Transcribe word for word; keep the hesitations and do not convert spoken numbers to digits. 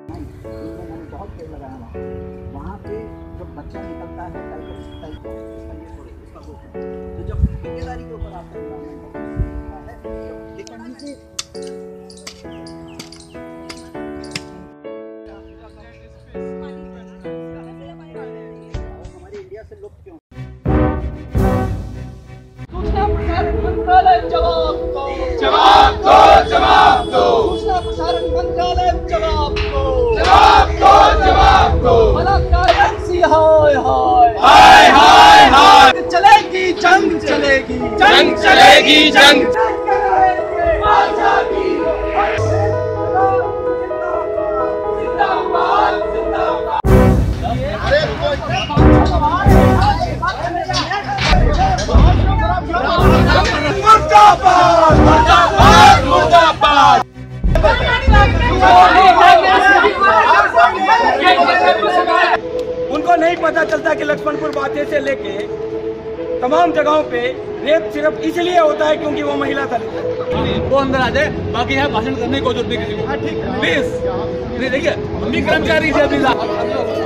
मैंने बहुत पेड़ लगाया वहाँ वहाँ पे जब बच्चा निकलता है तो जब ठेकेदारी के ऊपर आता है हमारे इंडिया से लुप्त क्यों सूचना प्रसारण मंत्रालय जवाब दो जवाब दो जवाब दो सूचना प्रसारण मंत्रालय जवाब दो जवाब दो जवाब दो बलात्कार एजेंसी हाय हाय हाय हाय हाय चलेगी जंग चलेगी जंग चलेगी जंग जिंदाबाद जिंदाबाद मुर्दाबाद मुर्दाबाद मुर्दाबाद उनको नहीं पता चलता कि लक्ष्मणपुर बाते से लेके तमाम जगहों पे रेप सिर्फ इसलिए होता है क्योंकि वो महिला था। वो अंदर आ जाए, बाकी यहाँ भाषण करने की कोई जरूरत नहीं किसी को। प्लीज देखिए, हम भी कर्मचारी थे अभी।